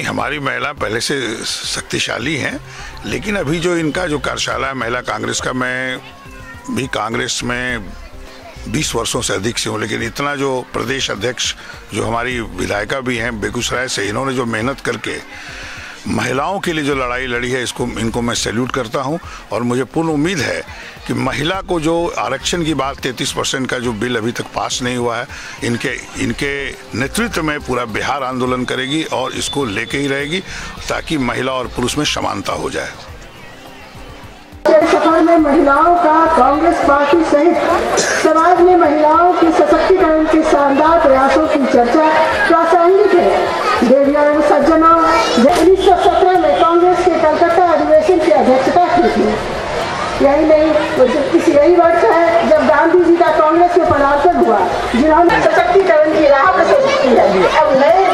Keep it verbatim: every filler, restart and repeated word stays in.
हमारी महिला पहले से शक्तिशाली हैं, लेकिन अभी जो इनका जो कार्यशाला है महिला कांग्रेस का, मैं भी कांग्रेस में बीस वर्षों से अधिक से हूँ, लेकिन इतना जो प्रदेश अध्यक्ष जो हमारी विधायिका भी हैं बेगूसराय से, इन्होंने जो मेहनत करके महिलाओं के लिए जो लड़ाई लड़ी है, इसको इनको मैं सैल्यूट करता हूं। और मुझे पूर्ण उम्मीद है कि महिला को जो आरक्षण की बात तैंतीस परसेंट का जो बिल अभी तक पास नहीं हुआ है, इनके इनके नेतृत्व में पूरा बिहार आंदोलन करेगी और इसको लेके ही रहेगी, ताकि महिला और पुरुष में समानता हो जाए। सफर में महिलाओं का कांग्रेस पार्टी सहित समाज में महिलाओं के सशक्तिकरण के शानदार प्रयासों की चर्चा प्रासंगिक है। देवियों एवं सज्जनों, उन्नीस सौ सत्रह में कांग्रेस के कलकत्ता अधिवेशन की अध्यक्षता की थी। यही नहीं, वो किसी यही वर्ष है जब गांधी जी का कांग्रेस में पदार्पण हुआ, जिन्होंने सशक्तिकरण की राह प्रशस्त की है। अब नए